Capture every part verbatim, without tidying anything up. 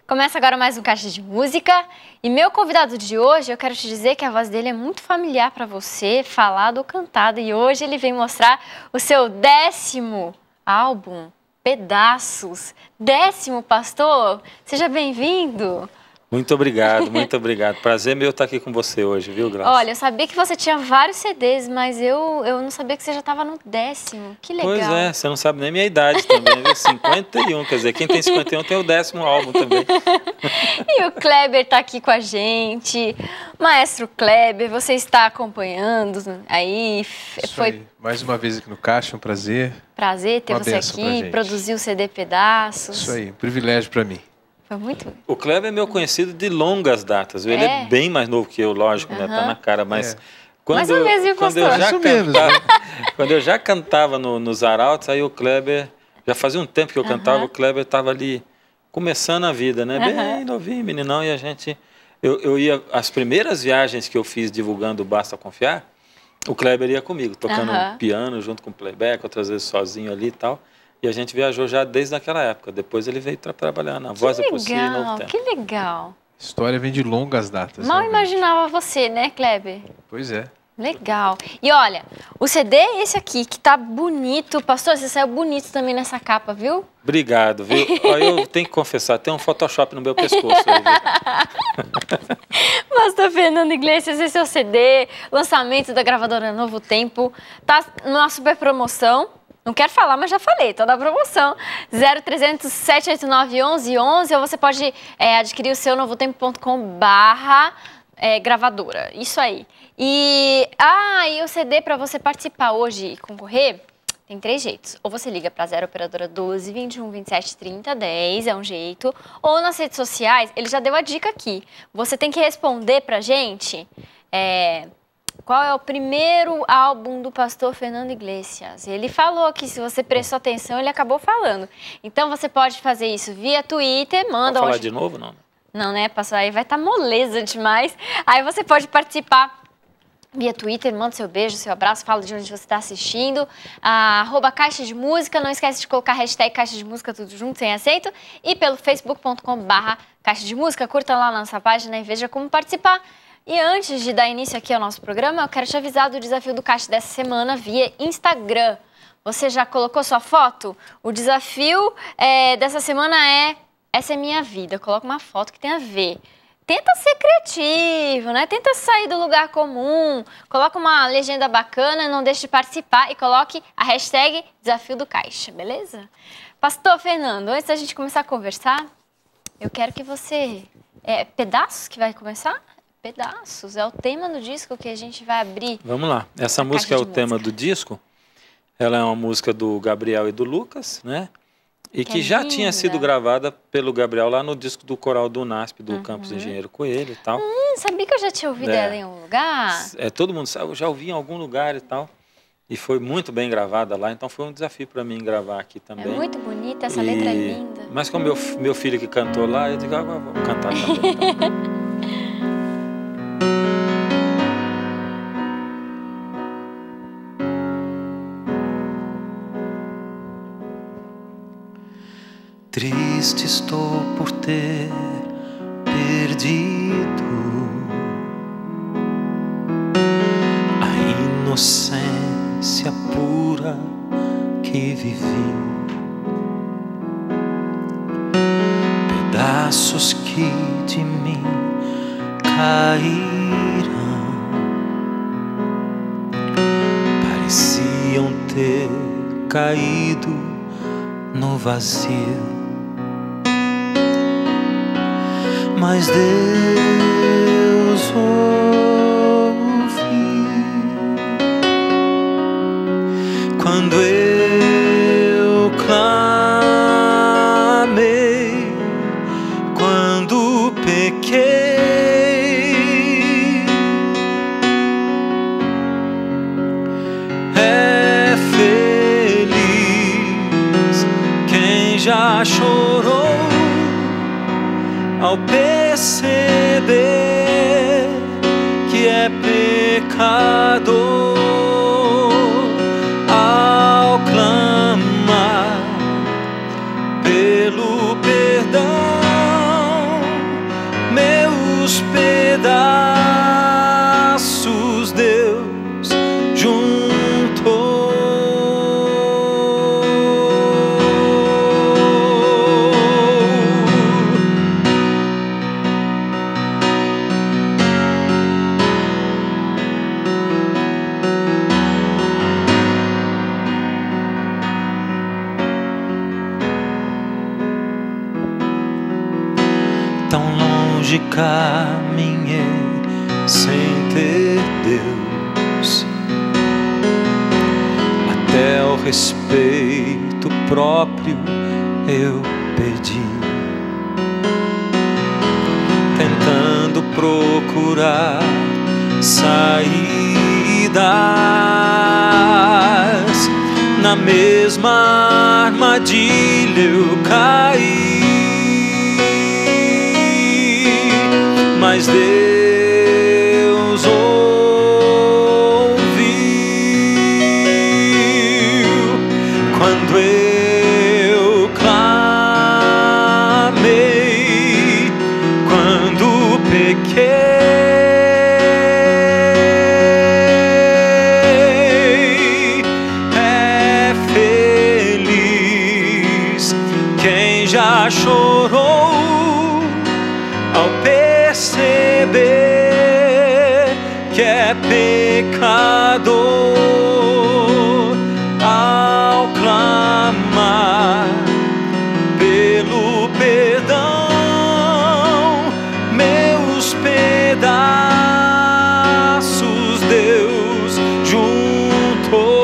Começa agora mais um Caixa de Música e meu convidado de hoje, eu quero te dizer que a voz dele é muito familiar para você, falada ou cantada, e hoje ele vem mostrar o seu décimo álbum, Pedaços. Décimo, pastor, seja bem-vindo. Muito obrigado, muito obrigado. Prazer meu estar aqui com você hoje, viu, Graça? Olha, eu sabia que você tinha vários C Ds, mas eu, eu não sabia que você já estava no décimo. Que legal. Pois é, você não sabe nem minha idade também, viu? cinquenta e um, quer dizer, quem tem cinquenta e um tem o décimo álbum também. E o Kleber está aqui com a gente. Maestro Kleber, você está acompanhando aí? Isso foi aí. Mais uma vez aqui no Caixa, um prazer. Prazer ter Uma você benção pra aqui, gente. produzir o C D Pedaços. Isso aí, um privilégio para mim. Foi muito. O Kleber é meu conhecido de longas datas, viu? Ele É? é bem mais novo que eu, lógico, né? Tá na cara, mas... É. Quando, Mais ou menos, viu, quando eu pastor? já Mais ou menos, cantava, quando eu já cantava no, nos arautos, aí o Kleber, já fazia um tempo que eu cantava, Aham. o Kleber estava ali começando a vida, né? Bem Aham. novinho, meninão, e a gente... Eu, eu ia, as primeiras viagens que eu fiz divulgando o Basta Confiar, o Kleber ia comigo, tocando Aham. piano junto com o playback, outras vezes sozinho ali e tal. E a gente viajou já desde aquela época. Depois ele veio para trabalhar na Voz é Possível e Novo Legal, Tempo. que legal. A história vem de longas datas. Mal realmente. imaginava você, né, Kleber? Pois é. Legal. E olha, o C D é esse aqui, que tá bonito. Pastor, você saiu bonito também nessa capa, viu? Obrigado, viu? Ó, eu tenho que confessar, tem um Photoshop no meu pescoço aí, viu? Pastor Fernando Iglesias, esse é o C D, lançamento da gravadora Novo Tempo. Tá numa super promoção. Não quero falar, mas já falei, tá na promoção. zero trezentos, sete oito nove, onze onze, ou você pode é, adquirir o seu novotempo ponto com barra gravadora. Isso aí. E, ah, e o C D para você participar hoje e concorrer, tem três jeitos. Ou você liga para zero operadora doze, vinte e um, vinte e sete, trinta, dez, é um jeito. Ou nas redes sociais, ele já deu a dica aqui. Você tem que responder pra gente... É, qual é o primeiro álbum do pastor Fernando Iglesias? Ele falou que se você prestou atenção, ele acabou falando. Então você pode fazer isso via Twitter, manda... Vou falar hoje... de novo, não? Não, né, pastor? Aí vai estar moleza demais. Aí você pode participar via Twitter, manda seu beijo, seu abraço, fala de onde você está assistindo. Ah, arroba Caixa de Música, não esquece de colocar a hashtag Caixa de Música, tudo junto, sem acento. E pelo facebook ponto com barra Caixa de Música, curta lá na nossa página e veja como participar. E antes de dar início aqui ao nosso programa, eu quero te avisar do desafio do Caixa dessa semana via Instagram. Você já colocou sua foto? O desafio é, dessa semana é Essa é Minha Vida. Coloca uma foto que tem a ver. Tenta ser criativo, né? Tenta sair do lugar comum. Coloca uma legenda bacana, não deixe de participar e coloque a hashtag Desafio do Caixa, beleza? Pastor Fernando, antes da gente começar a conversar, eu quero que você... É Pedaços que vai começar? Pedaços, é o tema do disco que a gente vai abrir. Vamos lá. Essa A música é caixa o de tema música. do disco. Ela é uma música do Gabriel e do Lucas, né? E Que que é já linda. tinha sido gravada pelo Gabriel lá no disco do coral do UNASP, do Uhum. Campos Engenheiro Coelho e tal. Hum, sabia que eu já tinha ouvido É. ela em um lugar? É, todo mundo sabe, eu já ouvi em algum lugar e tal. E foi muito bem gravada lá, então foi um desafio para mim gravar aqui É também. muito bonita, essa E- letra é linda. Mas como meu, meu filho que cantou lá, eu digo, ah, vou cantar também. Então. Triste estou por ter perdido a inocência pura que vivi, pedaços que de mim caíram, pareciam ter caído no vazio. Mas Deus ouve quando eu clamei, quando pequei. É feliz quem já chorou ao perceber que é pecador, ao longe caminhei sem ter Deus, até o respeito próprio eu perdi, tentando procurar saídas, na mesma armadilha eu caí, mas Deus ouviu quando eu clamei, quando pequei. Chorou ao perceber que é pecador, ao clamar pelo perdão, meus pedaços Deus juntou.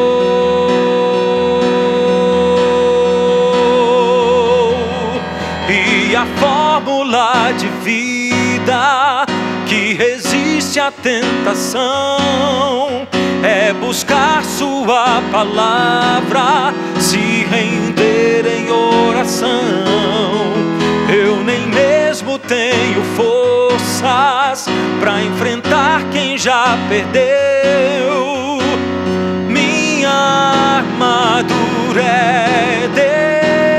A fórmula de vida que resiste à tentação é buscar sua palavra, se render em oração. Eu nem mesmo tenho forças para enfrentar quem já perdeu. Minha armadura é Deus.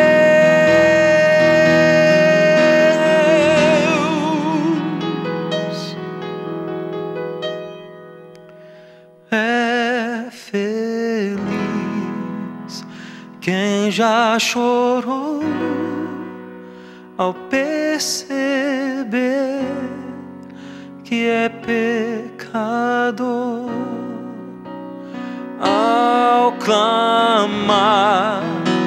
Quem já chorou ao perceber que é pecador, ao clamar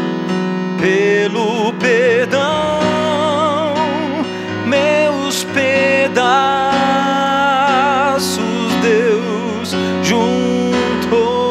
pelo perdão, meus pedaços Deus juntou.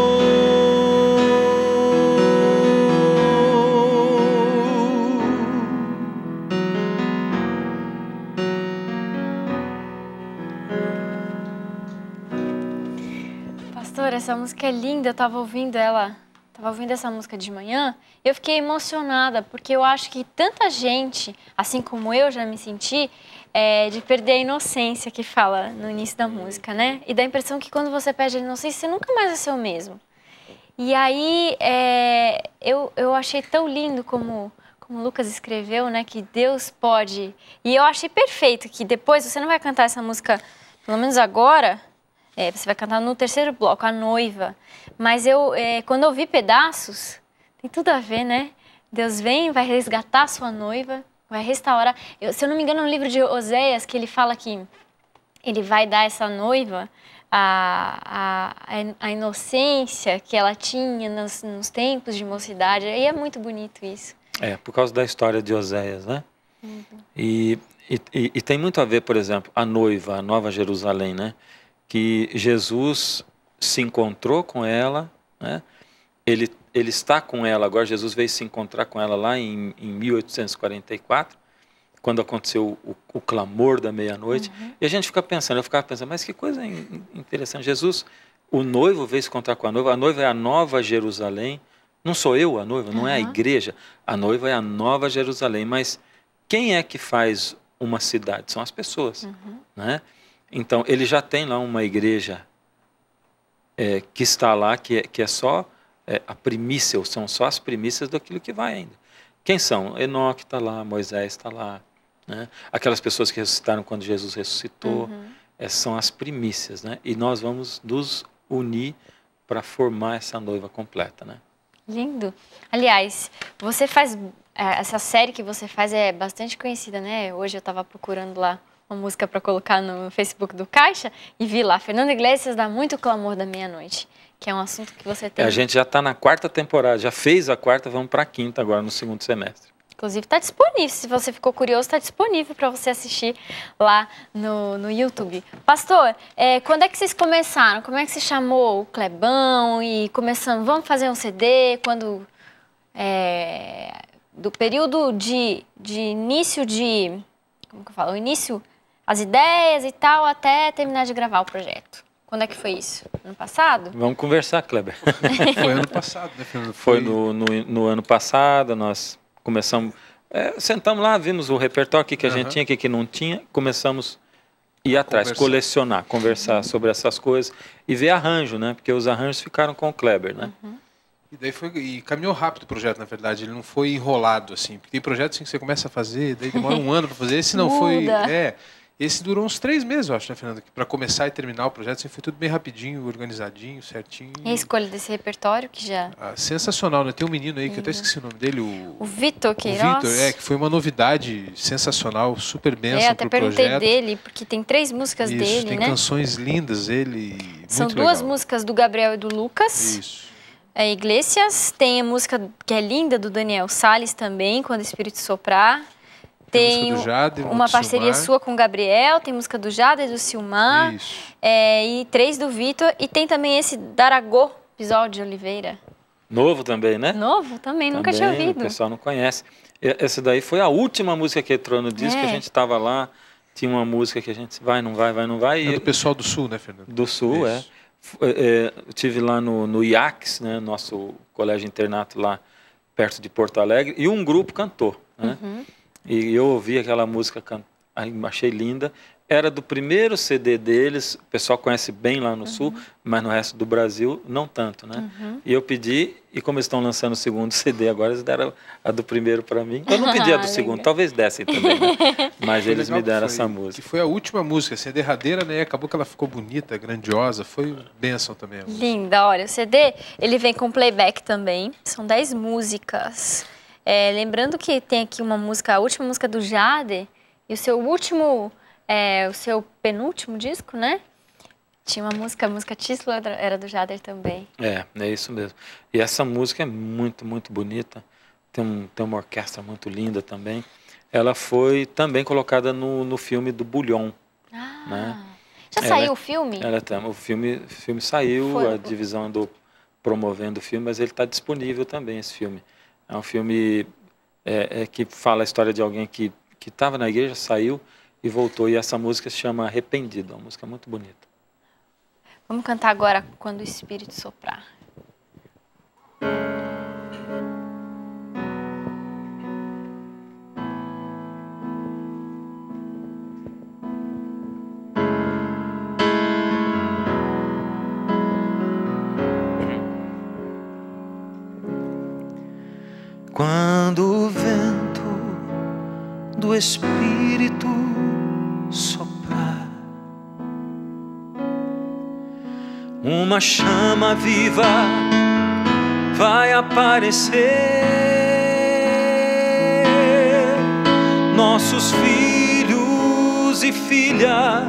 Essa música é linda, eu tava ouvindo ela, tava ouvindo essa música de manhã, eu fiquei emocionada, porque eu acho que tanta gente, assim como eu já me senti, é, de perder a inocência que fala no início da música, né? E dá a impressão que quando você perde a inocência, você nunca mais é seu mesmo. E aí, é, eu, eu achei tão lindo como, como o Lucas escreveu, né? Que Deus pode... E eu achei perfeito que depois, você não vai cantar essa música, pelo menos agora... É, você vai cantar no terceiro bloco, A Noiva. Mas eu, é, quando eu vi pedaços, tem tudo a ver, né? Deus vem, vai resgatar a sua noiva, vai restaurar. Eu, se eu não me engano, no livro de Oséias, que ele fala que ele vai dar a essa noiva a, a, a inocência que ela tinha nos, nos tempos de mocidade. E é muito bonito isso. É, por causa da história de Oséias, né? Uhum. E, e, e tem muito a ver, por exemplo, a noiva, a Nova Jerusalém, né? Que Jesus se encontrou com ela, né? ele, ele está com ela, agora Jesus veio se encontrar com ela lá em, em mil oitocentos e quarenta e quatro, quando aconteceu o, o clamor da meia-noite, uhum. E a gente fica pensando, eu ficava pensando, mas que coisa interessante, Jesus, o noivo veio se encontrar com a noiva, a noiva é a Nova Jerusalém, não sou eu a noiva, não uhum. é a igreja, a noiva é a Nova Jerusalém, mas quem é que faz uma cidade? São as pessoas, uhum. né? Então, ele já tem lá uma igreja é, que está lá, que é, que é só é, a primícia, ou são só as primícias daquilo que vai ainda. Quem são? Enoque está lá, Moisés está lá, né? Aquelas pessoas que ressuscitaram quando Jesus ressuscitou, uhum. é, são as primícias, né? E nós vamos nos unir para formar essa noiva completa, né? Lindo. Aliás, você faz, essa série que você faz é bastante conhecida, né? Hoje eu estava procurando lá uma música para colocar no Facebook do Caixa e vi lá, Fernanda Iglesias dá muito clamor da meia-noite, que é um assunto que você tem... É, a gente já está na quarta temporada, já fez a quarta, vamos para a quinta agora no segundo semestre. Inclusive está disponível, se você ficou curioso, está disponível para você assistir lá no, no YouTube. Pastor, é, quando é que vocês começaram? Como é que se chamou o Clebão e começando, vamos fazer um C D? Quando, é, do período de, de início de, como que eu falo? O início, as ideias e tal, até terminar de gravar o projeto. Quando é que foi isso? Ano passado? Vamos conversar, Kleber. Foi ano passado, né, Fernando? Foi no, no, no ano passado, nós começamos, é, sentamos lá, vimos o repertório, o que, que a Uhum. gente tinha, o que, que não tinha, começamos a ir atrás, Conversar. colecionar, conversar uhum. sobre essas coisas e ver arranjo, né? Porque os arranjos ficaram com o Kleber, né? Uhum. E daí foi, e caminhou rápido o projeto, na verdade, ele não foi enrolado, assim, porque tem projetos assim, que você começa a fazer, daí demora um ano para fazer, esse não foi, Muda. é, esse durou uns três meses, eu acho, né, Fernando, para começar e terminar o projeto, assim, foi tudo bem rapidinho, organizadinho, certinho. E a escolha desse repertório que já... Ah, sensacional, né, tem um menino aí, que eu até esqueci o nome dele, o... O Vitor O Queiroz. Vitor, é, que foi uma novidade sensacional, super bênção É, até pro perguntei projeto. dele, porque tem três músicas Isso, dele, tem né? canções lindas, ele, São muito duas legal. músicas do Gabriel e do Lucas. Isso. É, Iglesias, tem a música que é linda do Daniel Salles também, Quando o Espírito Soprar. Tem Tem música do Jader, uma do parceria Silmar. sua com o Gabriel, tem música do Jader e do Silmar, Isso. é, e três do Vitor, e tem também esse Daragô, Episódio de Oliveira. Novo também, né? Novo também, nunca tinha Também, ouvido. o pessoal não conhece. E- Essa daí foi a última música que entrou no disco, É. a gente estava lá, tinha uma música que a gente vai, não vai, vai, não vai. É E do pessoal do Sul, né, Fernando? do Sul, é. Isso. F- é, eu tive lá no, no I A C S, né, nosso colégio internato lá perto de Porto Alegre, e um grupo cantou, né? Uhum. E eu ouvi aquela música, can- aí achei linda. Era do primeiro C D deles, o pessoal conhece bem lá no Sul, mas no resto do Brasil não tanto, né? Uhum. E eu pedi, e como eles estão lançando o segundo C D agora, eles deram a do primeiro para mim. Eu não pedi a do segundo, Legal. talvez dessem também, né? Mas Foi eles legal me deram que essa foi- música. Que foi a última música, assim, a derradeira, né? Acabou que ela ficou bonita, grandiosa, foi bênção também. a música. Linda, olha, o C D, ele vem com playback também, são dez músicas. É, lembrando que tem aqui uma música, a última música do Jader, e o seu último, é, o seu penúltimo disco, né? Tinha uma música, a música título era- era do Jader também. É, é isso mesmo. E essa música é muito, muito bonita. Tem, um, tem uma orquestra muito linda também. Ela foi também colocada no, no filme do Bulhão. Ah, Né? já Ela- saiu o filme? Ela tá- o filme, o filme saiu, Foi. a divisão andou promovendo o filme, mas ele está disponível também, esse filme. É um filme é, é, que fala a história de alguém que que estava na igreja, saiu e voltou. E essa música se chama Arrependido, uma música muito bonita. Vamos cantar agora Quando o Espírito Soprar. Quando o vento do Espírito soprar, uma chama viva vai aparecer. Nossos filhos e filhas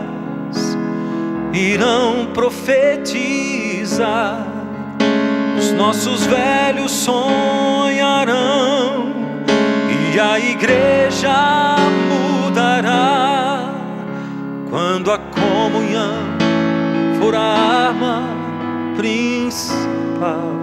irão profetizar. Os nossos velhos sonharão e a igreja mudará quando a comunhão for a arma principal.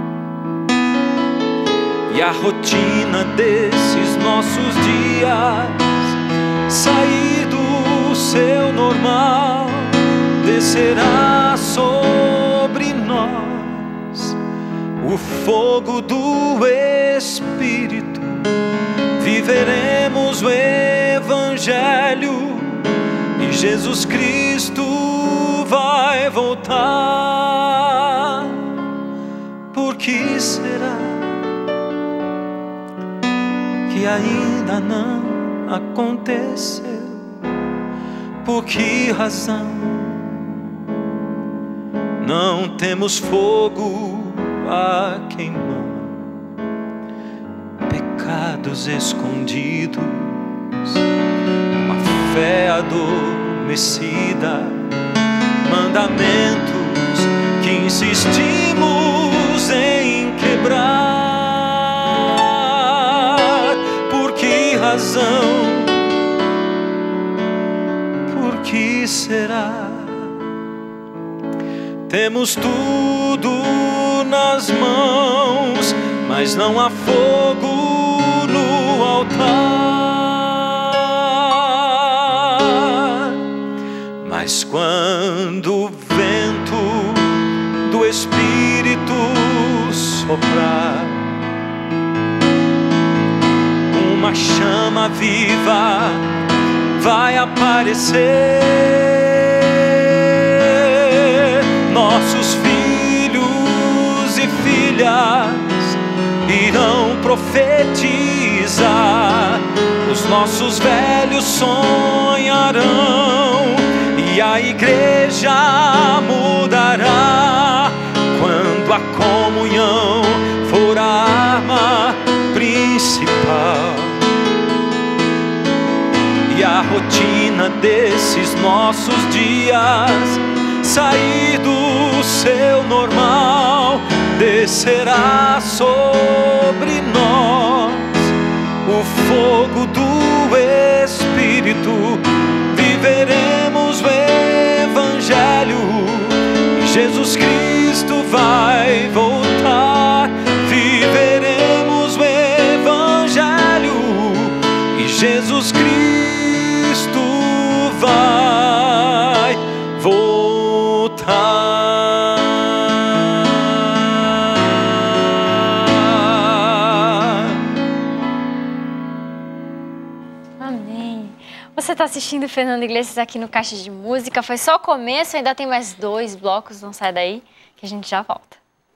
E a rotina desses nossos dias sair do seu normal, descerá sobre nós o fogo do Espírito. Viveremos o Evangelho e Jesus Cristo vai voltar. Por que será que ainda não aconteceu? Por que razão não temos fogo a queimar? Pecados escondidos, uma fé adormecida, mandamentos que insistimos em quebrar. Por razão. Por que será? Temos tudo nas mãos, mas não há fogo no altar. Mas quando o vento do Espírito soprar, uma chama viva vai aparecer. Nossos filhos e filhas irão profetizar, os nossos velhos sonharão e a igreja mudará quando a comunhão for a arma principal. E a rotina desses nossos dias sair do seu normal, descerá sobre nós o fogo do Espírito. Viveremos o Evangelho e Jesus Cristo vai voltar. Viveremos o Evangelho e Jesus Cristo vai voltar. Amém. Você está assistindo Fernando Iglesias aqui no Caixa de Música. Foi só o começo, ainda tem mais dois blocos, não sai daí que a gente já volta.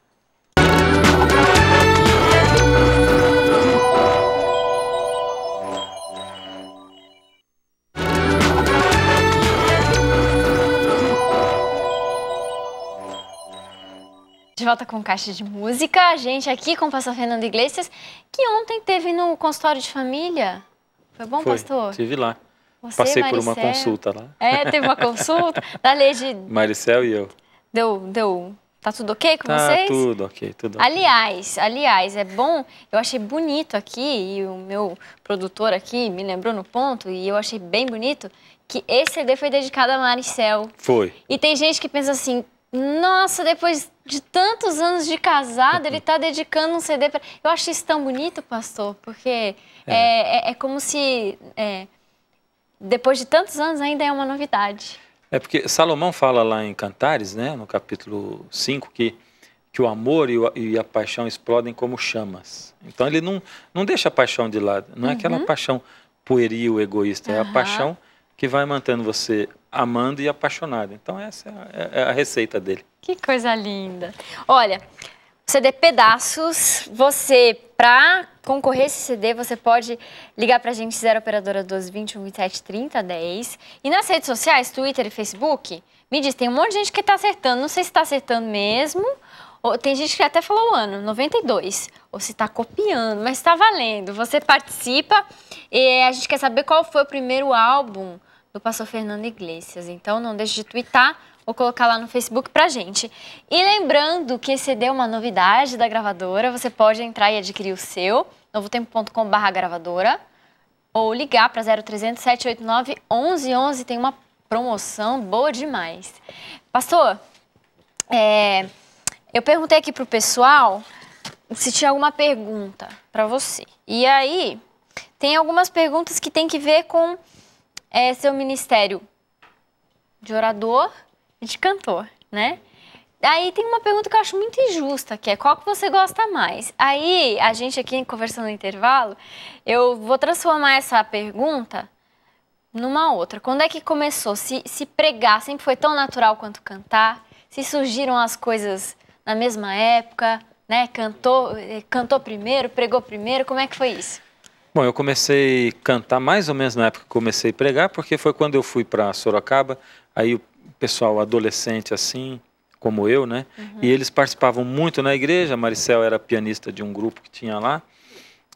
De volta com Caixa de Música, a gente aqui com o pastor Fernando Iglesias, que ontem teve no consultório de família. Foi bom, Foi, pastor? estive lá. Você, Passei Maricel, por uma consulta lá. É, teve uma consulta da lei de... Maricel e eu. Deu, deu... Tá tudo ok com Tá vocês? tudo ok, tudo ok. Aliás, aliás, é bom, eu achei bonito aqui, e o meu produtor aqui me lembrou no ponto, e eu achei bem bonito, que esse C D foi dedicado a Maricel. Foi. E tem gente que pensa assim, nossa, depois de tantos anos de casado, ele está dedicando um C D para... Eu acho isso tão bonito, pastor, porque é, é, é, é como se é, depois de tantos anos ainda é uma novidade. É porque Salomão fala lá em Cantares, né, no capítulo cinco, que, que o amor e, o, e a paixão explodem como chamas. Então ele não, não deixa a paixão de lado. Não é Uhum. aquela paixão pueril, egoísta. É Uhum. a paixão que vai mantendo você amando e apaixonado. Então essa é a, é a receita dele. Que coisa linda. Olha, C D Pedaços, você, para concorrer a esse C D, você pode ligar pra gente, zero operadora doze, vinte e um, vinte e sete, trinta, dez. E nas redes sociais, Twitter e Facebook, me diz, tem um monte de gente que tá acertando. Não sei se tá acertando mesmo, ou tem gente que até falou o ano, noventa e dois. Ou se tá copiando, mas tá valendo. Você participa e a gente quer saber qual foi o primeiro álbum do pastor Fernando Iglesias. Então não deixe de twittar ou colocar lá no Facebook pra gente. E lembrando que esse C D é uma novidade da gravadora, você pode entrar e adquirir o seu, novo tempo ponto com barra gravadora, ou ligar para zero trezentos, sete oito nove, onze onze, tem uma promoção boa demais. Pastor, é, eu perguntei aqui pro pessoal se tinha alguma pergunta para você. E aí, tem algumas perguntas que tem que ver com é, seu ministério de orador e de cantor, né? Aí tem uma pergunta que eu acho muito injusta, que é qual que você gosta mais? Aí, a gente aqui conversando no intervalo, eu vou transformar essa pergunta numa outra. Quando é que começou? Se, se pregar sempre foi tão natural quanto cantar? Se surgiram as coisas na mesma época, né? Cantou, cantou primeiro, pregou primeiro, como é que foi isso? Bom, eu comecei a cantar mais ou menos na época que comecei a pregar, porque foi quando eu fui para Sorocaba, aí o pessoal adolescente assim, como eu, né? Uhum. E eles participavam muito na igreja, a Maricel era pianista de um grupo que tinha lá,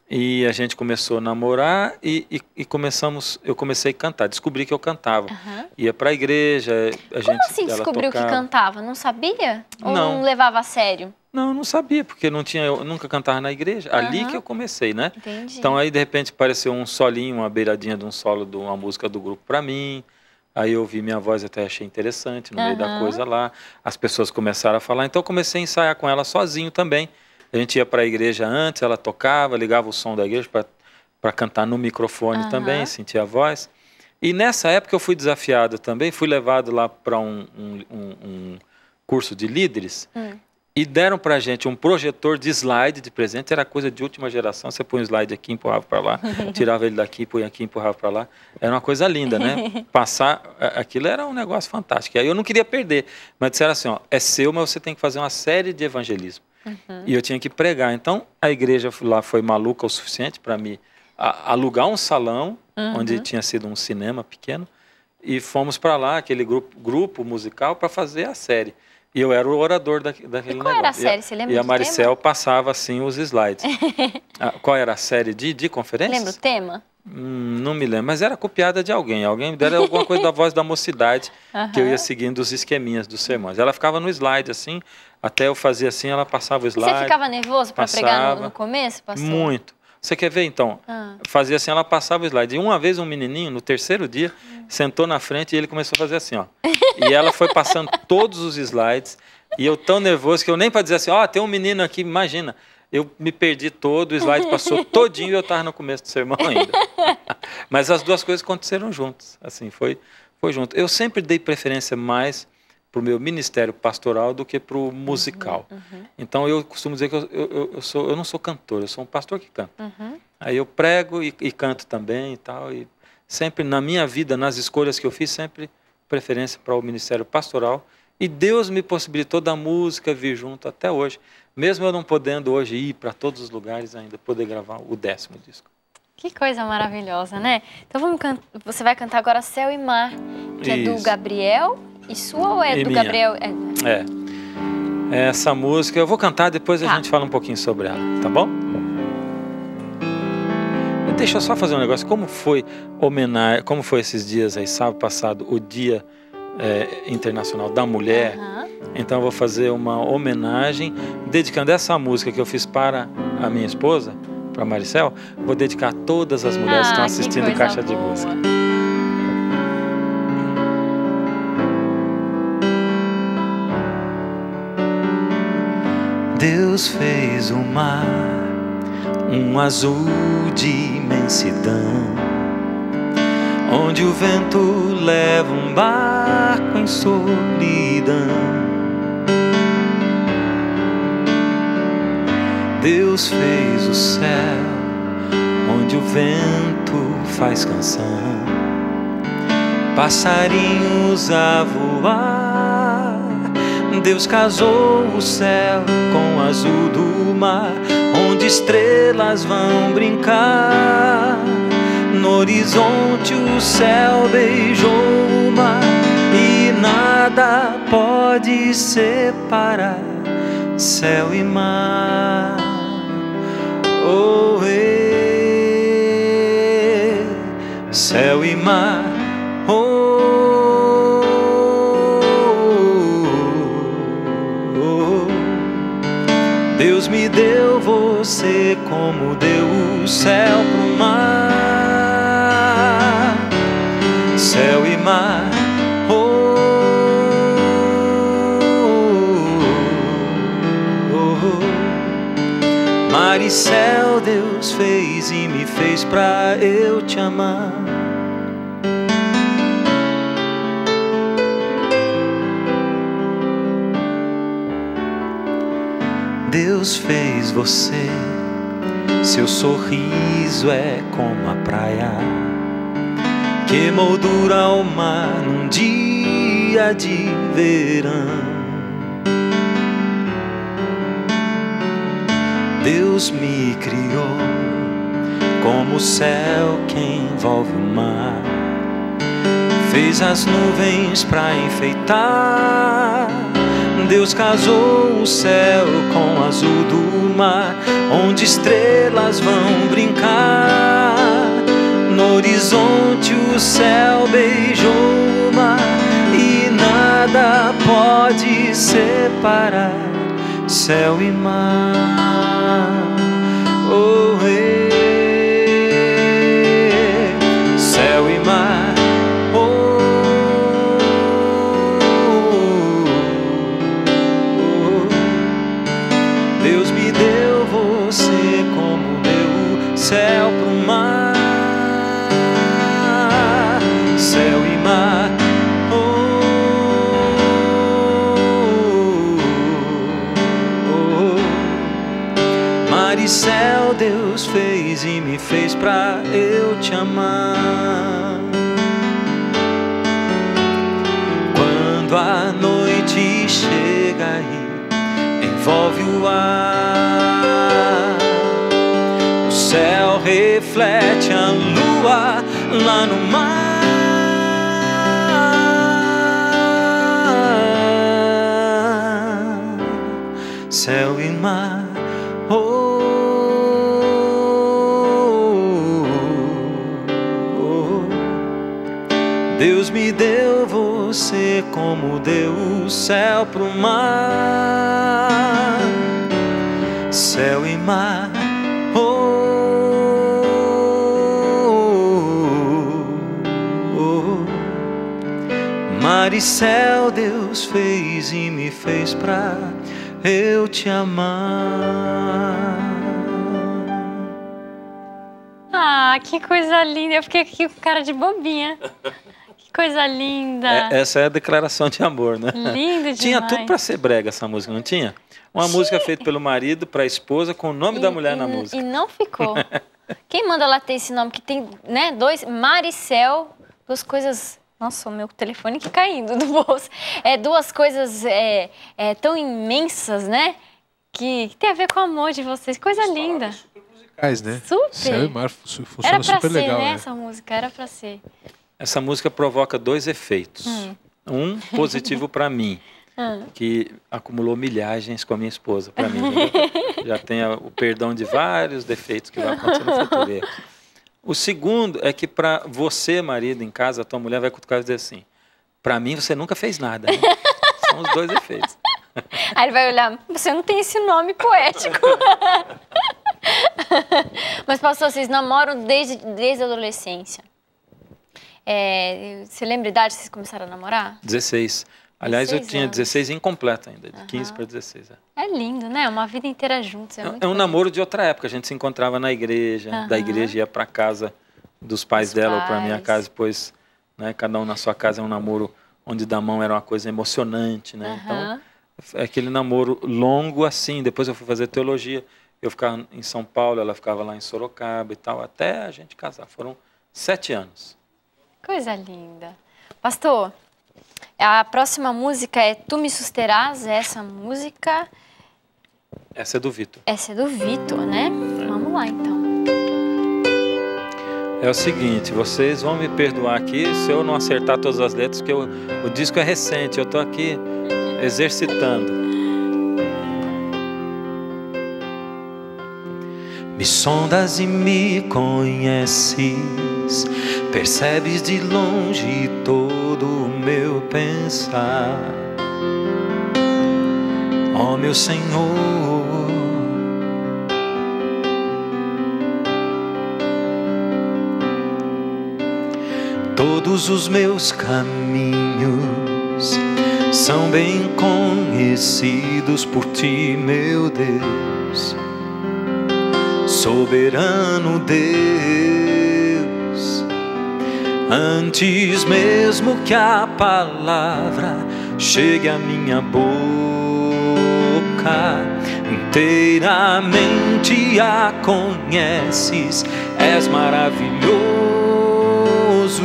E a gente começou a namorar e, e, e começamos, eu comecei a cantar. Descobri que eu cantava. Uhum. Ia para a igreja, a Como gente, assim ela descobriu tocava. que cantava? Não sabia? Ou Não. não levava a sério? Não, não sabia, porque não tinha, eu nunca cantava na igreja. Ali Uhum. que eu comecei, né? Entendi. Então aí de repente apareceu um solinho, uma beiradinha de um solo de uma música do grupo para mim. Aí eu ouvi minha voz, até achei interessante no meio da Aham. coisa lá. As pessoas começaram a falar, então eu comecei a ensaiar com ela sozinho também. A gente ia para a igreja antes, ela tocava, ligava o som da igreja para cantar no microfone Aham. também, sentir a voz. E nessa época eu fui desafiado também, fui levado lá para um, um, um, um curso de líderes. Hum. E deram para a gente um projetor de slide de presente, era coisa de última geração, você põe um slide aqui, empurrava para lá, tirava ele daqui, põe aqui, empurrava para lá. Era uma coisa linda, né? Passar, aquilo era um negócio fantástico. E aí eu não queria perder, mas disseram assim, ó, é seu, mas você tem que fazer uma série de evangelismo. Uhum. E eu tinha que pregar. Então a igreja lá foi maluca o suficiente para me a, alugar um salão, uhum. onde tinha sido um cinema pequeno, e fomos para lá, aquele grupo, grupo musical, para fazer a série. E eu era o orador da, daquele e qual negócio. era a série? E a, Você lembra E a do Maricel tema? passava assim os slides. ah, qual era a série de, de conferência? Lembra o tema? Hum, não me lembro, mas era copiada de alguém. Alguém dera alguma coisa da Voz da Mocidade, uhum. que eu ia seguindo os esqueminhas dos sermões. Ela ficava no slide assim, até eu fazia assim, ela passava o slide. Você ficava nervoso para pregar no, no começo, pastor? Muito. Você quer ver então? Ah. Fazia assim, ela passava o slide. E uma vez um menininho, no terceiro dia, hum. sentou na frente e ele começou a fazer assim, ó. E ela foi passando todos os slides. E eu tão nervoso que eu nem para dizer assim, ó, oh, tem um menino aqui, imagina. Eu me perdi todo, o slide passou todinho e eu estava no começo do sermão ainda. Mas as duas coisas aconteceram juntas, assim, foi, foi junto. Eu sempre dei preferência mais para o meu ministério pastoral do que para o musical. Uhum, uhum. Então eu costumo dizer que eu, eu, eu, sou, eu não sou cantor, eu sou um pastor que canta. Uhum. Aí eu prego e, e canto também e tal. E sempre na minha vida, nas escolhas que eu fiz, sempre preferência para o ministério pastoral. E Deus me possibilitou da música vir junto até hoje. Mesmo eu não podendo hoje ir para todos os lugares ainda, poder gravar o décimo disco. Que coisa maravilhosa, né? Então vamos can... você vai cantar agora Céu e Mar, que Isso. é do Gabriel. E sua ou é e do minha. Gabriel? É. é. Essa música eu vou cantar, depois tá. a gente fala um pouquinho sobre ela, tá bom? Deixa eu só fazer um negócio. Como foi homenagem, como foi esses dias aí, sábado passado, o Dia é, Internacional da Mulher? Uhum. Então eu vou fazer uma homenagem, dedicando essa música que eu fiz para a minha esposa, para a Maricel, vou dedicar a todas as mulheres ah, que estão assistindo que Caixa boa. de Música. Deus fez o mar, um azul de imensidão, onde o vento leva um barco em solidão. Deus fez o céu, onde o vento faz canção, passarinhos a voar. Deus casou o céu com o azul do mar, onde estrelas vão brincar. No horizonte o céu beijou o mar, e nada pode separar céu e mar. Oh, eh, céu e mar. Oh, Deus me deu você como deu o céu pro mar. Céu e mar. Oh, oh, oh. Mar e céu Deus fez e me fez pra eu te amar. Deus fez você, seu sorriso é como a praia que moldura o mar num dia de verão. Deus me criou como o céu que envolve o mar, fez as nuvens pra enfeitar. Deus casou o céu com o azul do mar, onde estrelas vão brincar. No horizonte o céu beijou o mar, e nada pode separar céu e mar. Oh, eh, céu e mar. Oh, oh, oh. Deus me deu você como deu o céu pro mar. Céu e mar. Mar e céu Deus fez e me fez pra eu te amar. Quando a noite chega e envolve o ar, o céu reflete a lua lá no mar. Céu e mar. Oh, Deus me deu você como deu o céu pro mar. Céu e mar. Oh, oh, oh. Mar e céu Deus fez e me fez pra eu te amar. Ah, que coisa linda. Eu fiquei aqui com cara de bobinha. Que coisa linda. É, essa é a declaração de amor, né? Lindo demais. Tinha tudo para ser brega essa música, não tinha? Uma tinha. Música feita pelo marido para a esposa com o nome e, da mulher e, na música. E não ficou. Quem manda ela ter esse nome? Que tem, né, dois, mar e céu, duas coisas... Nossa, o meu telefone que caindo do bolso. É duas coisas é, é, tão imensas, né? Que, que tem a ver com o amor de vocês. Coisa As linda. Super musicais, né? Super. Céu e mar funciona era pra super ser, legal, né? né? Essa música era pra ser. Essa música provoca dois efeitos. Hum. Um positivo para mim, hum. que acumulou milhagens com a minha esposa. Para mim, já, já tem o perdão de vários defeitos que vai acontecer no futuro. O segundo é que para você, marido, em casa, a tua mulher vai cutucar e dizer assim: para mim você nunca fez nada. Né? São os dois efeitos. Aí ele vai olhar: você não tem esse nome poético. Mas, pastor, vocês namoram desde, desde a adolescência. É, você lembra a idade que vocês começaram a namorar? dezesseis. Aliás, dezesseis eu tinha anos. dezesseis incompleto ainda, de Uhum. quinze para dezesseis. É. É lindo, né? Uma vida inteira juntos. É, é, muito é um bonito. namoro de outra época. A gente se encontrava na igreja, Uhum. da igreja ia para casa dos pais Os dela pais. ou para minha casa, depois, né, cada um na sua casa. É um namoro onde dar mão era uma coisa emocionante, né? Uhum. Então, é aquele namoro longo assim. Depois eu fui fazer teologia. Eu ficava em São Paulo, ela ficava lá em Sorocaba e tal, até a gente casar. Foram sete anos. Coisa linda. Pastor, a próxima música é Tu Me Susterás, essa música... Essa é do Vitor. Essa é do Vitor, né? É. Vamos lá, então. É o seguinte, vocês vão me perdoar aqui se eu não acertar todas as letras, porque eu, o disco é recente, eu estou aqui exercitando. Me sondas e me conheces, percebes de longe todo o meu pensar. Ó meu Senhor, todos os meus caminhos são bem conhecidos por ti, meu Deus. Soberano Deus, antes mesmo que a palavra chegue à minha boca, inteiramente a conheces, és maravilhoso.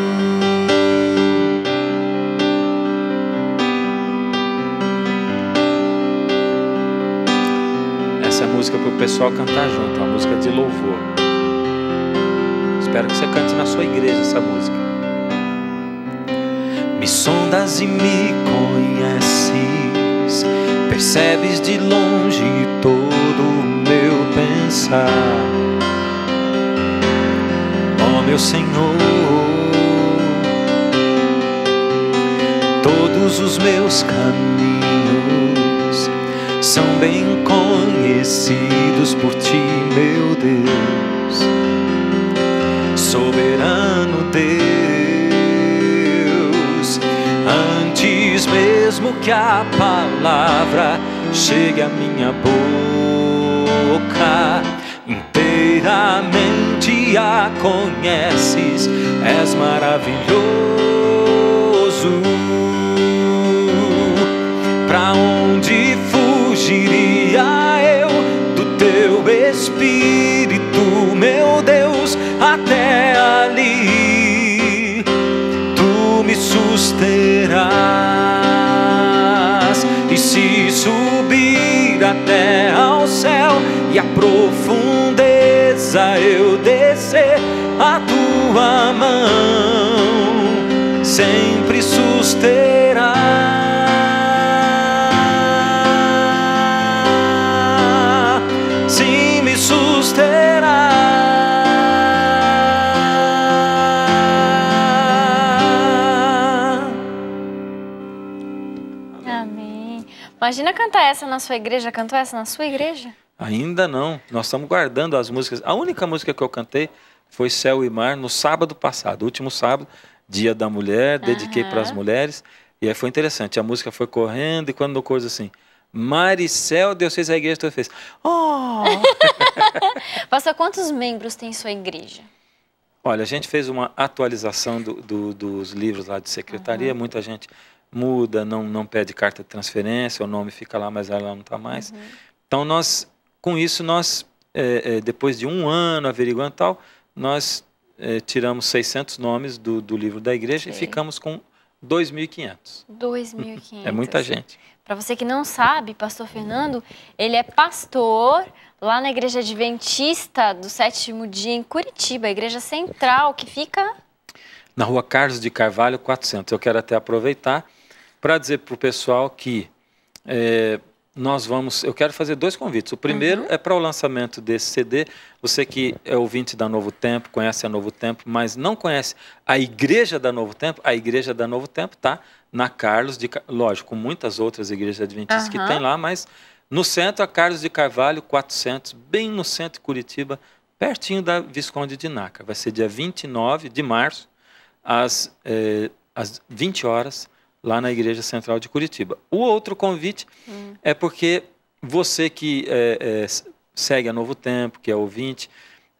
Essa é a música para o pessoal cantar junto, uma música de louvor. Espero que você cante na sua igreja essa música. Me sondas e me conheces, percebes de longe todo o meu pensar. Ó meu Senhor, todos os meus caminhos são bem conhecidos por ti, meu Deus. Soberano Deus, antes mesmo que a palavra chegue à minha boca, inteiramente a conheces, és maravilhoso. Pra onde fugiria eu do teu Espírito, meu Deus? Até ali tu me susterás. E se subir até ao céu e a profundeza eu descer, a tua mão sempre susterá. Sim, me susterá. Amém. Imagina cantar essa na sua igreja. Cantou essa na sua igreja? Ainda não. Nós estamos guardando as músicas. A única música que eu cantei foi Céu e Mar no sábado passado, último sábado, Dia da Mulher, dediquei Aham. para as mulheres. E aí foi interessante. A música foi correndo e quando no coisa assim, Mar e Céu, Deus fez a igreja, Deus fez. Oh! Pastor, quantos membros tem sua igreja? Olha, a gente fez uma atualização do, do, dos livros lá de secretaria. Uhum. Muita gente muda, não, não pede carta de transferência, o nome fica lá, mas ela não está mais. Uhum. Então, nós, com isso, nós, é, é, depois de um ano averiguando e tal, nós é, tiramos seiscentos nomes do, do livro da igreja. Sei. E ficamos com dois mil e quinhentos. dois mil e quinhentos. É muita gente. Para você que não sabe, pastor Fernando, ele é pastor lá na Igreja Adventista do Sétimo Dia em Curitiba, a igreja central, que fica... Na rua Carlos de Carvalho, quatrocentos. Eu quero até aproveitar para dizer para o pessoal que é, nós vamos... Eu quero fazer dois convites. O primeiro uhum. é para o lançamento desse C D. Você que é ouvinte da Novo Tempo, conhece a Novo Tempo, mas não conhece a Igreja da Novo Tempo, a Igreja da Novo Tempo está na Carlos de... Lógico, com muitas outras igrejas adventistas uhum. que tem lá, mas no centro, a Carlos de Carvalho, quatrocentos, bem no centro de Curitiba, pertinho da Visconde de Nácar. Vai ser dia vinte e nove de março, às, eh, às vinte horas, lá na Igreja Central de Curitiba. O outro convite hum. é porque você que é, é, segue a Novo Tempo, que é ouvinte,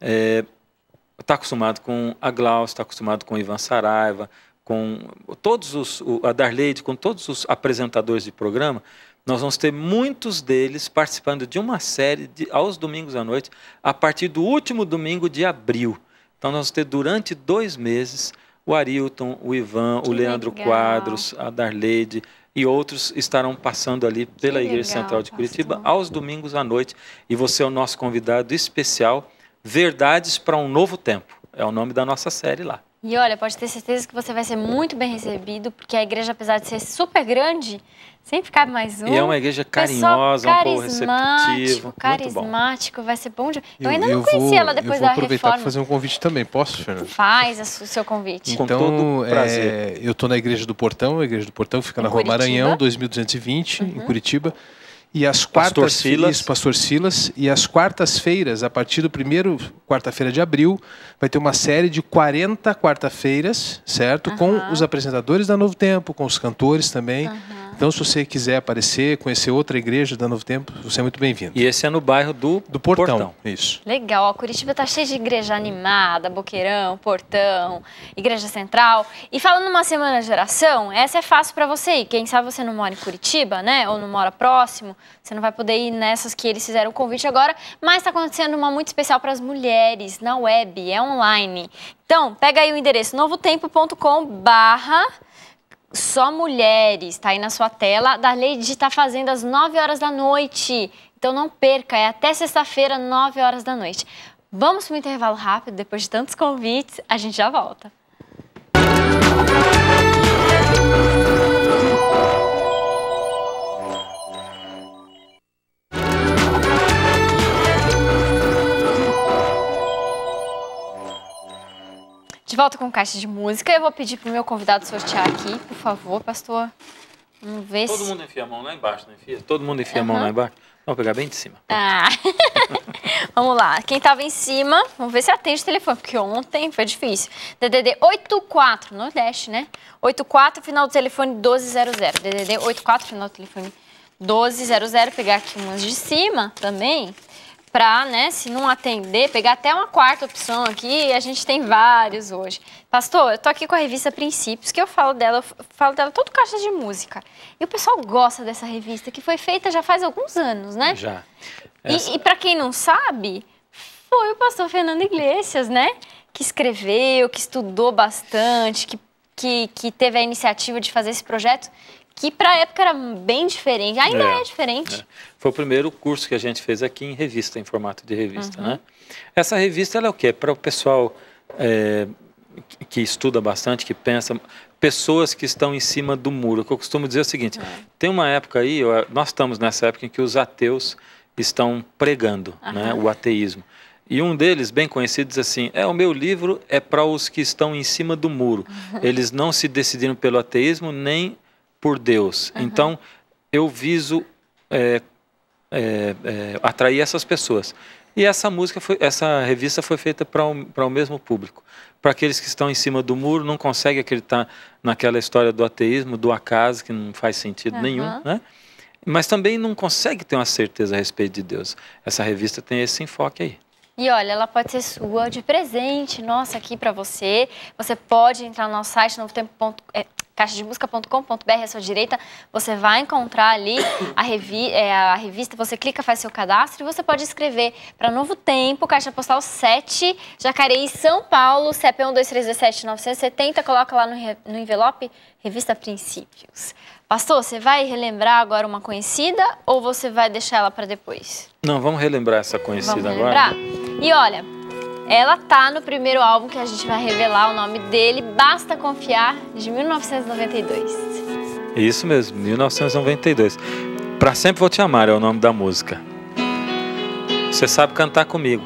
está é, acostumado com a Glaucia, está acostumado com o Ivan Saraiva, com todos os, a Darleide, com todos os apresentadores de programa. Nós vamos ter muitos deles participando de uma série de, aos domingos à noite, a partir do último domingo de abril. Então, nós vamos ter durante dois meses o Arilton, o Ivan, que o Leandro legal. Quadros, a Darleide e outros estarão passando ali pela que Igreja legal, Central de Curitiba pastor. Aos domingos à noite. E você é o nosso convidado especial, Verdades para um Novo Tempo. É o nome da nossa série lá. E olha, pode ter certeza que você vai ser muito bem recebido, porque a igreja, apesar de ser super grande, sempre cabe mais um. E é uma igreja carinhosa, um povo receptivo. Carismático, vai ser bom. De... Eu, eu ainda não eu conheci vou, ela depois da reforma. Eu vou aproveitar para fazer um convite também. Posso, Fernando? Faz o seu convite. Então, com todo prazer. É, eu estou na Igreja do Portão, a Igreja do Portão fica em na Rua Curitiba. Maranhão, dois mil duzentos e vinte, uhum. em Curitiba. E as quartas Silas. Pastor Silas. E as quartas-feiras, a partir do primeiro quarta-feira de abril, vai ter uma série de quarenta quarta-feiras, certo? Uhum. Com os apresentadores da Novo Tempo, com os cantores também. Uhum. Então, se você quiser aparecer, conhecer outra igreja da Novo Tempo, você é muito bem-vindo. E esse é no bairro do, do Portão. Portão. Isso. Legal. Ó, Curitiba tá cheio de igreja animada, Boqueirão, Portão, Igreja Central. E falando numa semana de oração, essa é fácil para você ir. Quem sabe você não mora em Curitiba, né? Ou não mora próximo, você não vai poder ir nessas que eles fizeram o convite agora, mas está acontecendo uma muito especial para as mulheres, na web, é online. Então, pega aí o endereço novotempo ponto com barra só mulheres, tá aí na sua tela. A Darleide está fazendo às nove horas da noite, então não perca, é até sexta-feira, nove horas da noite. Vamos para um intervalo rápido, depois de tantos convites, a gente já volta. volta com Caixa de Música. Eu vou pedir pro meu convidado sortear aqui, por favor, pastor. Vamos ver Todo se... mundo enfia a mão lá embaixo, não enfia? Todo mundo enfia uhum. a mão lá embaixo? Vamos pegar bem de cima. Ah. Vamos lá. Quem estava em cima, vamos ver se atende o telefone, porque ontem foi difícil. D D D oitenta e quatro, Nordeste, né? oitenta e quatro, final do telefone doze zero zero. D D D oitenta e quatro, final do telefone doze zero zero. Pegar aqui umas de cima também, pra, né, se não atender, pegar até uma quarta opção aqui. A gente tem vários hoje. Pastor, eu tô aqui com a revista Princípios, que eu falo dela, eu falo dela todo Caixa de Música. E o pessoal gosta dessa revista, que foi feita já faz alguns anos, né? Já. Essa... E, e para quem não sabe, foi o pastor Fernando Iglesias, né? Que escreveu, que estudou bastante, que, que, que teve a iniciativa de fazer esse projeto, que para a época era bem diferente, ainda é, é diferente. É. Foi o primeiro curso que a gente fez aqui em revista, em formato de revista, uhum. né? Essa revista, ela é o quê? Para o pessoal é, que estuda bastante, que pensa... Pessoas que estão em cima do muro. O que eu costumo dizer é o seguinte, uhum. tem uma época aí, nós estamos nessa época em que os ateus estão pregando, uhum. né, o ateísmo. E um deles, bem conhecido, diz assim, é, o meu livro é para os que estão em cima do muro. Uhum. Eles não se decidiram pelo ateísmo nem por Deus. Uhum. Então, eu viso é, é, é, atrair essas pessoas. E essa música, foi, essa revista foi feita para o, para o mesmo público. Para aqueles que estão em cima do muro, não conseguem acreditar naquela história do ateísmo, do acaso, que não faz sentido uhum. nenhum, né? Mas também não consegue ter uma certeza a respeito de Deus. Essa revista tem esse enfoque aí. E olha, ela pode ser sua de presente, nossa, aqui para você. Você pode entrar no nosso site, novo tempo ponto com, é, caixa de música ponto com ponto br, à sua direita. Você vai encontrar ali a, revi é, a revista, você clica, faz seu cadastro e você pode escrever para Novo Tempo, Caixa Postal sete, Jacareí, São Paulo, C E P um dois três um sete nove sete zero, coloca lá no, no envelope, Revista Princípios. Pastor, você vai relembrar agora uma conhecida ou você vai deixar ela para depois? Não, vamos relembrar essa conhecida vamos relembrar? agora. E olha, ela tá no primeiro álbum que a gente vai revelar o nome dele, Basta Confiar, de mil novecentos e noventa e dois. Isso mesmo, mil novecentos e noventa e dois. Pra Sempre Vou Te Amar é o nome da música. Você sabe cantar comigo.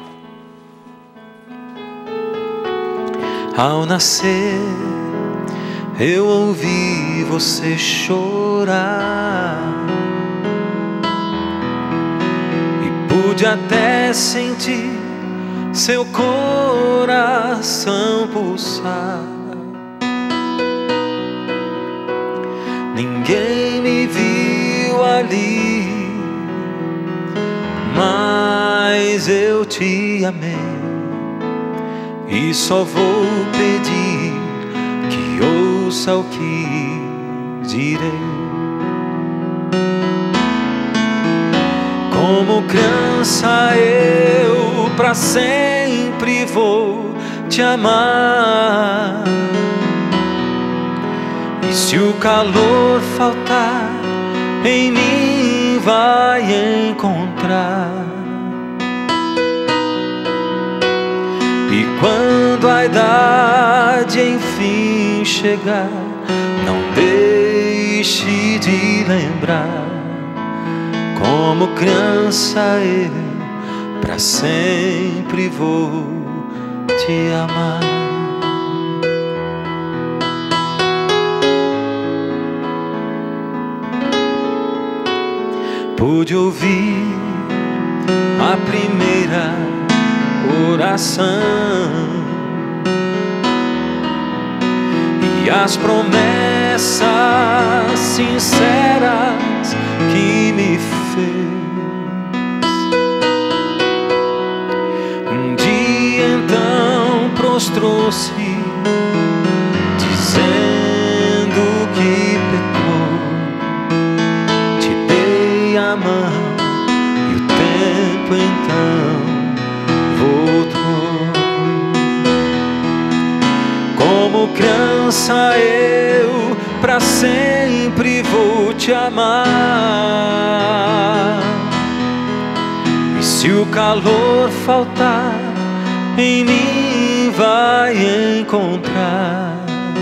Ao nascer, eu ouvi você chorar e pude até sentir seu coração pulsar. Ninguém me viu ali, mas eu te amei e só vou pedir que ouça o que direi. Como criança eu pra sempre vou te amar. E se o calor faltar, em mim vai encontrar. E quando a idade enfim chegar, não deixe de lembrar. Como criança eu pra sempre vou te amar. Pude ouvir a primeira oração e as promessas sinceras que me fez. Um dia então prostrou-se, dizendo que pecou. Te dei a mão e o tempo então voltou. Como criança eu pra sempre vou te amar. E se o calor faltar, em mim vai encontrar.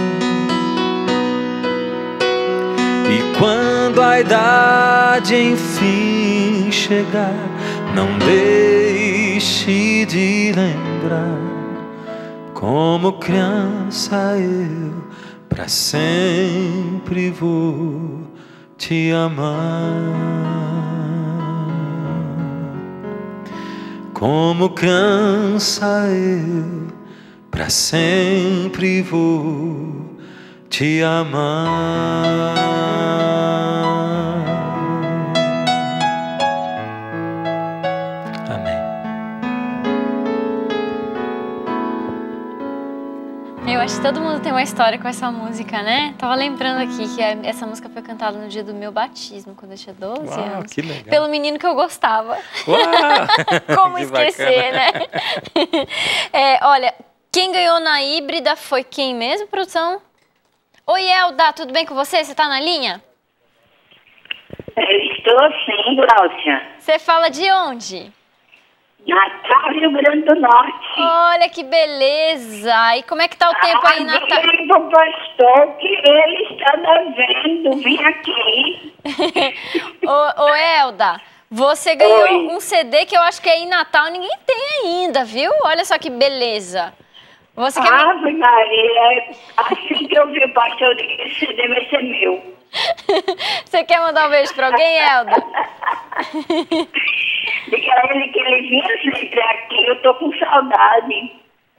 E quando a idade enfim chegar, não deixe de lembrar. Como criança eu para sempre vou te amar. Como criança eu para sempre vou te amar. Eu acho que todo mundo tem uma história com essa música, né? Tava lembrando aqui que essa música foi cantada no dia do meu batismo, quando eu tinha doze Uau, anos. Que legal. Pelo menino que eu gostava. Uau, Como que esquecer, bacana. né? É, olha, quem ganhou na híbrida foi quem mesmo, produção? Oi, Elda, tudo bem com você? Você tá na linha? Eu estou sim, Glaucia. Você fala de onde? Natal, Rio Grande do Norte. Olha que beleza! E como é que tá o tempo aí, Natal? Diga pro pastor que ele está devendo vir aqui. ô, ô, Elda, você ganhou Oi. um C D que eu acho que aí em Natal ninguém tem ainda, viu? Olha só que beleza. Você quer... Ave Maria, assim que eu vi o pastor, esse C D vai ser meu. Você quer mandar um beijo pra alguém, Elda? Diga a ele que ele vinha sempre aqui, eu tô com saudade.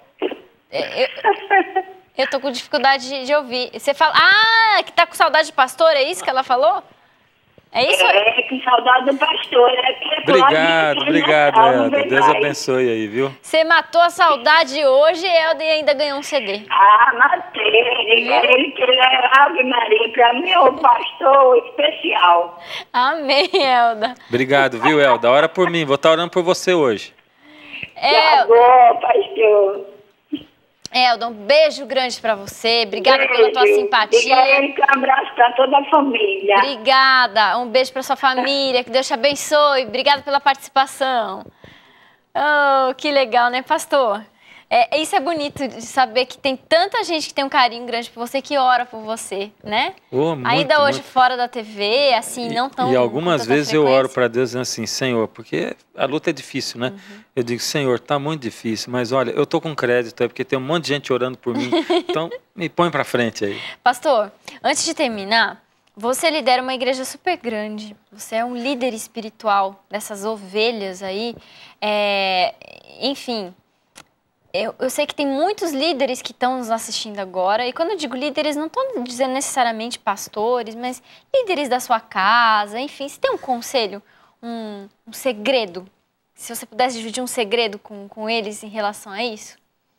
Eu, eu tô com dificuldade de, de ouvir. Você fala... Ah, que tá com saudade de pastor, é isso que ela falou? É isso? É, com saudade do pastor. É que é Obrigado, lá de obrigado, Natal, não Elda. vem Deus mais. abençoe aí, viu? Você matou a saudade hoje, Elda, e ainda ganhou um C D. Ah, matei. Diga a ele que ele é Ave Maria, pra mim é o pastor especial. Amém, Elda. Obrigado, viu, Elda? Ora por mim, vou estar orando por você hoje. Elda, Agora, pastor. Elda, um beijo grande pra você. Obrigada pela tua Beijo. simpatia. Diga a ele que um abraço pra toda a família. Obrigada. Um beijo pra sua família. Que Deus te abençoe. Obrigada pela participação. Oh, que legal, né, pastor? É, isso é bonito de saber que tem tanta gente que tem um carinho grande por você, que ora por você, né? Oh, muito, Ainda hoje muito. fora da T V, assim, não tão... E algumas com tanta vezes eu oro frequência. para Deus dizendo assim, Senhor, porque a luta é difícil, né? Uhum. Eu digo, Senhor, tá muito difícil, mas olha, eu tô com crédito, é porque tem um monte de gente orando por mim, então me põe para frente aí. Pastor, antes de terminar, você lidera uma igreja super grande, você é um líder espiritual dessas ovelhas aí, é, enfim, eu, eu sei que tem muitos líderes que estão nos assistindo agora, e quando eu digo líderes, não estou dizendo necessariamente pastores, mas líderes da sua casa, enfim, se tem um conselho, um, um segredo, se você pudesse dividir um segredo com, com eles em relação a isso?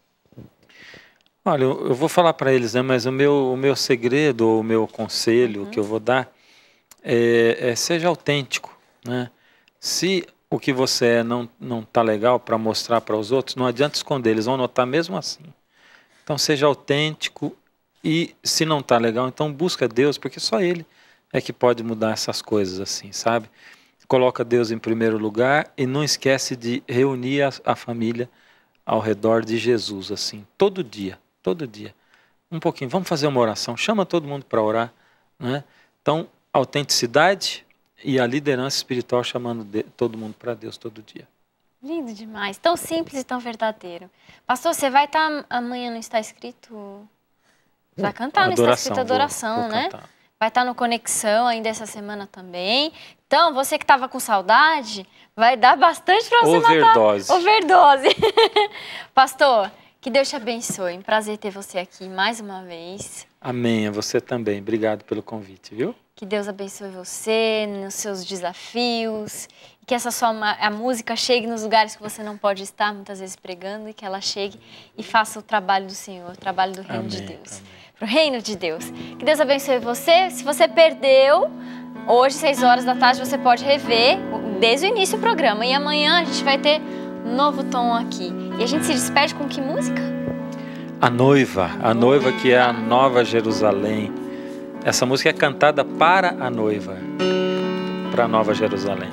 Olha, eu, eu vou falar para eles, né? Mas o meu, o meu segredo, ou o meu conselho Uhum. que eu vou dar é, é seja autêntico, né? Se o que você é não não tá legal para mostrar para os outros, não adianta esconder, eles vão notar mesmo assim. Então seja autêntico e se não tá legal, então busca Deus, porque só Ele é que pode mudar essas coisas assim, sabe? Coloca Deus em primeiro lugar e não esquece de reunir a, a família ao redor de Jesus, assim, todo dia, todo dia. Um pouquinho, vamos fazer uma oração, chama todo mundo para orar, né? Então, autenticidade e a liderança espiritual chamando de, todo mundo para Deus todo dia. Lindo demais, tão simples e tão verdadeiro. Pastor, você vai estar amanhã no Está Escrito? Vai cantar no Está Escrito Adoração, vou, vou né? cantar. Vai estar no Conexão ainda essa semana também. Então, você que estava com saudade, vai dar bastante para você Overdose. matar. Overdose. Pastor, que Deus te abençoe. Um prazer ter você aqui mais uma vez. Amém, a você também. Obrigado pelo convite, viu? Que Deus abençoe você nos seus desafios. Que essa sua a música chegue nos lugares que você não pode estar, muitas vezes pregando, e que ela chegue e faça o trabalho do Senhor, o trabalho do reino Amém, de Deus. amém. Para o reino de Deus. Que Deus abençoe você. Se você perdeu, hoje, seis horas da tarde, você pode rever desde o início do programa. E amanhã a gente vai ter um novo tom aqui. E a gente se despede com que música? A noiva, a noiva que é a Nova Jerusalém. Essa música é cantada para a noiva, para a Nova Jerusalém.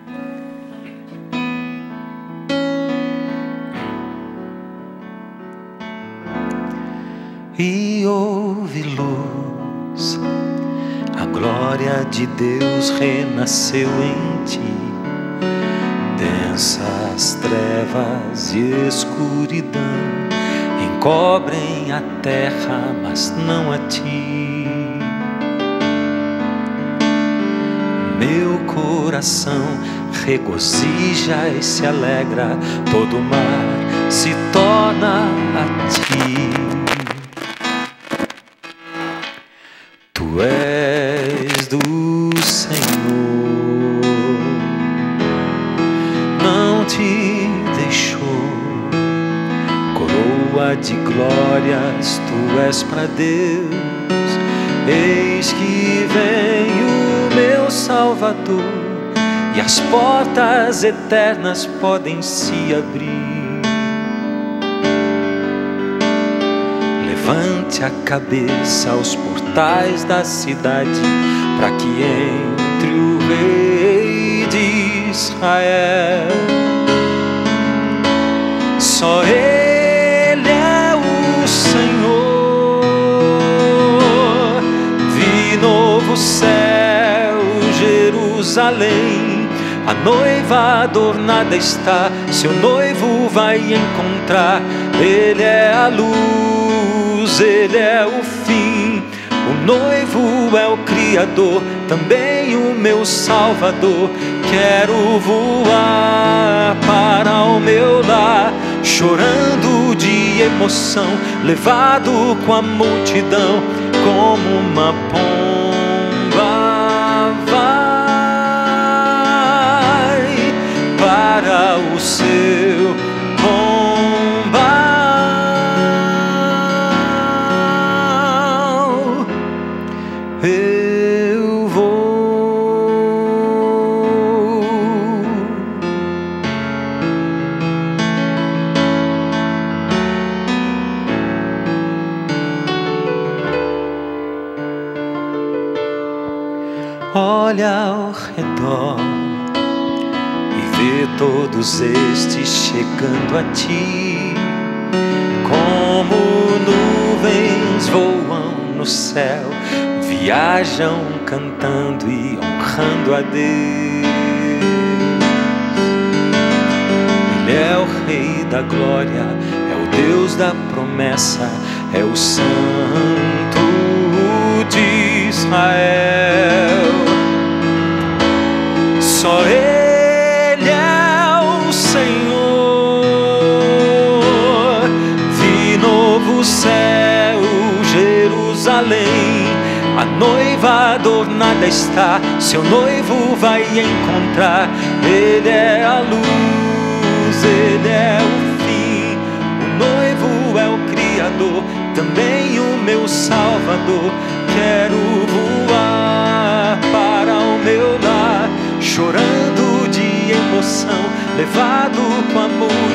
E houve luz, a glória de Deus renasceu em ti. Densas trevas e escuridão cobrem a terra, mas não a ti. Meu coração regozija e se alegra, todo o mar se torna a ti. Tu és do Senhor, não te deixou, coroa de glórias tu és para Deus. Eis que vem o meu Salvador, e as portas eternas podem se abrir. Levante a cabeça aos portais da cidade, para que entre o Rei de Israel. Só Ele é o Senhor. Vi novo céu, Jerusalém, a noiva adornada está, seu noivo vai encontrar. Ele é a luz, Ele é o fim, o noivo é o Criador, também o meu Salvador. Quero voar para o meu lar, chorando de emoção, levado com a multidão, como uma pomba vai para o seu pombal. Eu vou. Olha ao redor e vê todos estes chegando a ti, como nuvens voam no céu, viajam cantando e honrando a Deus. Ele é o Rei da glória, é o Deus da promessa, é o Santo de Israel. Só Ele é o Senhor. Vi novo céu, Jerusalém, a noiva adornada está, seu noivo vai encontrar. Ele é a luz, Ele é o fim, o noivo é o Criador, também o meu Salvador. Quero voar para o meu lar, chorando de emoção, levado com a multidão,